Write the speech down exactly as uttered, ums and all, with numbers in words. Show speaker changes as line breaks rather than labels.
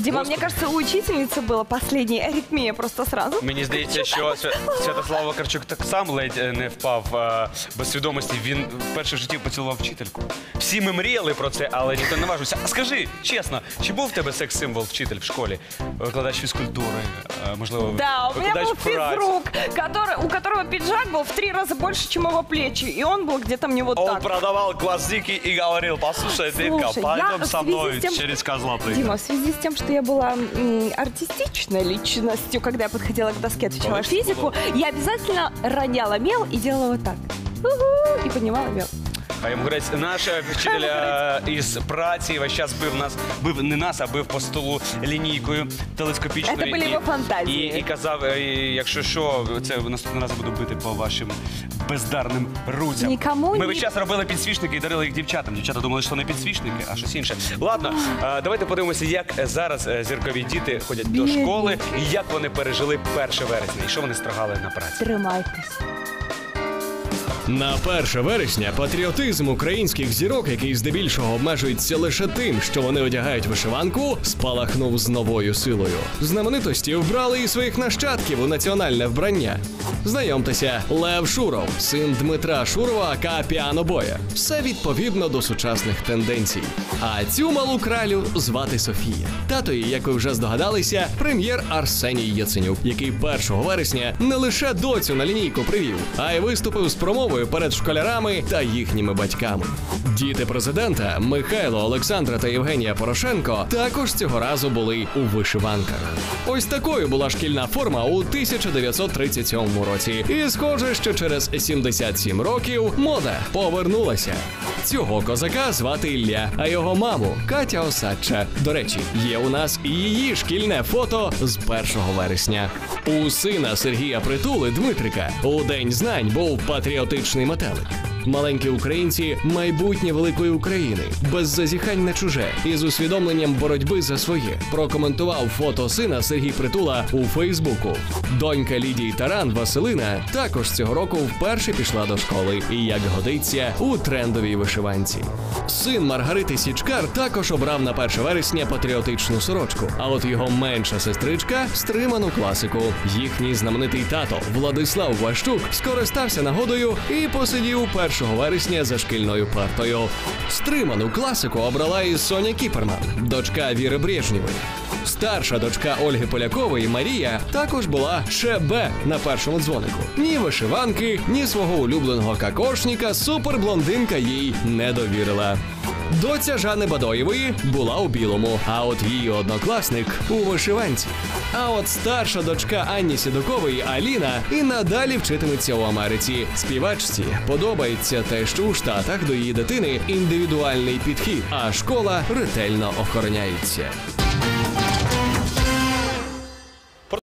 Дима, мне кажется, у учительницы была последняя аритмия просто сразу.
Мені здається, що Святослав Вакарчук так сам ледь не впав а, без свідомості. Він вперше в житті поцілував вчительку. Всі ми мріяли про це, але ніхто не важився. А скажи, чесно, чи був в тебе секс-символ вчитель в школі? Викладач фізкультури, можливо,
да, у меня
викладач
был
праці?
физрук, который, у которого пиджак был в три раза больше, чем его плечи. И он был где-то мне вот
Он
так.
продавал классики и говорил: послушай, Дитка,
Слушай,
пойдем
я
со
в связи
мной
с тем,
через козла прыгать.
Дима, в связи с тем, что я была м, артистичной личностью, когда я подходила к доске, отвечала
Молодец,
физику, я обязательно роняла мел и делала вот так. У-ху, и поднимала мел.
А йому говорять, наш вчитель е, із праці весь час бив нас, бив не нас, а бив по столу лінійкою телескопічною.
Це були
і,
його фантазії.
І, і казав, е, якщо що, це наступний раз буду бити по вашим бездарним руцям.
Нікому
Ми
ні-
весь час робили підсвічники і дарили їх дівчатам. Дівчата думали, що не підсвічники, а щось інше. Ладно, е, давайте подивимося, як зараз е, зіркові діти ходять до
Бідні.
школи і як вони пережили перше вересня, і що вони строгали на праці.
Тримайтесь.
На перше вересня патріотизм українських зірок, який здебільшого обмежується лише тим, що вони одягають вишиванку, спалахнув з новою силою. Знаменитості вбрали і своїх нащадків у національне вбрання. Знайомтеся, Лев Шуров, син Дмитра Шурова, ака піанобоя. Все відповідно до сучасних тенденцій. А цю малу кралю звати Софія. Тато її, як ви вже здогадалися, прем'єр Арсеній Яценюк, який першого вересня не лише доцю на лінійку привів, а й виступив з промовою перед школярами та їхніми батьками. Діти президента Михайло, Олександра та Євгенія Порошенко також цього разу були у вишиванках. Ось такою була шкільна форма у тисяча дев'ятсот тридцять сьомому році. І схоже, що через сімдесят сім років мода повернулася. Цього козака звати Ілля, а його маму Катя Осадча. До речі, є у нас і її шкільне фото з першого вересня. У сина Сергія Притули, Дмитрика, у День знань був патріотичний метелик. Маленькі українці – майбутнє великої України, без зазіхань на чуже і з усвідомленням боротьби за своє. Прокоментував фото сина Сергій Притула у Фейсбуку. Донька Лідії Таран, Василина, також цього року вперше пішла до школи і, як годиться, у трендовій вишиванці. Син Маргарити Січкар також обрав на перше вересня патріотичну сорочку, а от його менша сестричка – стриману класику. Їхній знаменитий тато Владислав Ващук скористався нагодою і посидів першого вересня за шкільною партою. Стриману класику обрала і Соня Кіперман, дочка Віри Брежнєвої. Старша дочка Ольги Полякової, Марія, також була ШБ на першому дзвонику. Ні вишиванки, ні свого улюбленого кокошника суперблондинка їй не довірила. Доця Жани Бадоєвої була у білому, а от її однокласник у вишиванці. А от старша дочка Анні Сідокової, Аліна, і надалі вчитиметься у Америці. Співачці подобається те, що у Штатах до її дитини індивідуальний підхід, а школа ретельно охороняється.